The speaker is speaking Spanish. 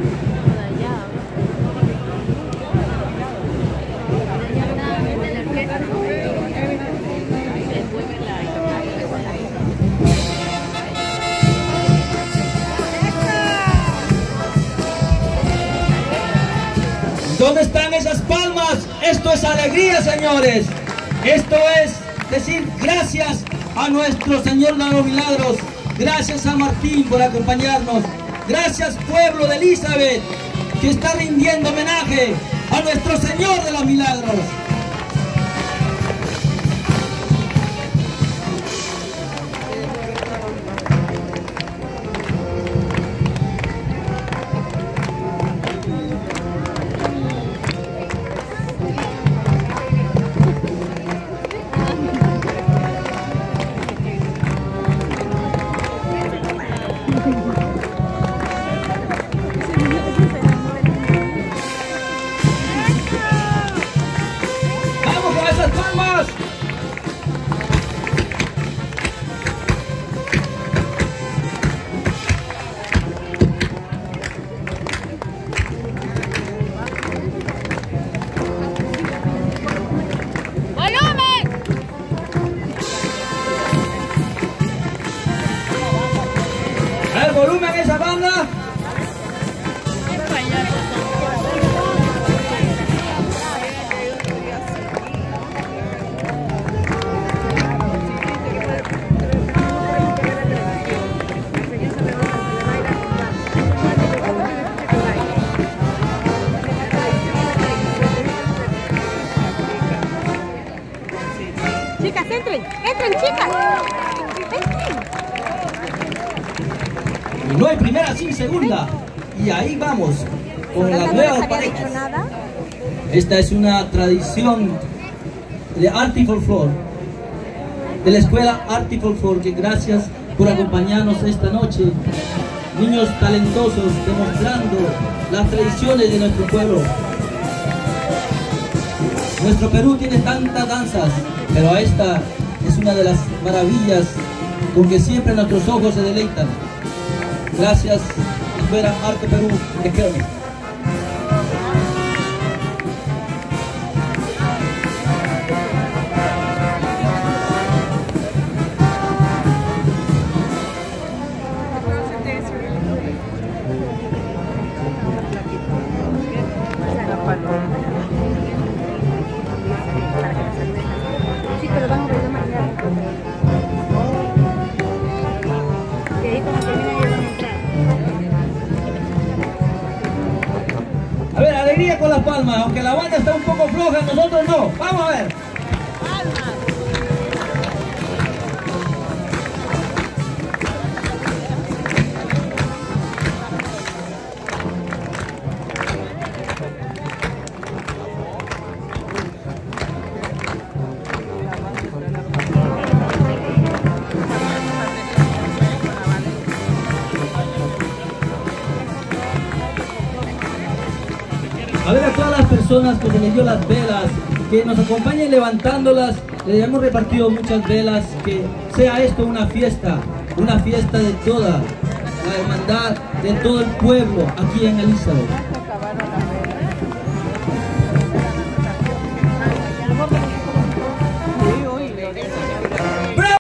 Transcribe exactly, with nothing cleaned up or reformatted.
¿Dónde están esas palmas? Esto es alegría, señores. Esto es decir gracias a nuestro Señor de los Milagros. Gracias a Martín por acompañarnos. Gracias, pueblo de Elizabeth, que está rindiendo homenaje a nuestro Señor de los Milagros. volumen esa banda. Chicas, entren, entren, chicas. Entren. Y no hay primera sin segunda. Y ahí vamos con las nuevas parejas. Esta es una tradición de Arte y Folklore, de la escuela Arte y Folklore, que gracias por acompañarnos esta noche. Niños talentosos demostrando las tradiciones de nuestro pueblo. Nuestro Perú tiene tantas danzas, pero esta es una de las maravillas con que siempre nuestros ojos se deleitan. Gracias, Escuela Arte Perú Academy. Sí, pero vamos a ver mañana. Que ahí cuando termine ya van a entrar. A ver, alegría con las palmas, aunque la banda está un poco floja, nosotros no. Vamos a ver. A ver, a todas las personas que se les dio las velas, que nos acompañen levantándolas, les hemos repartido muchas velas, que sea esto una fiesta, una fiesta de toda la hermandad, de todo el pueblo aquí en Elizabeth.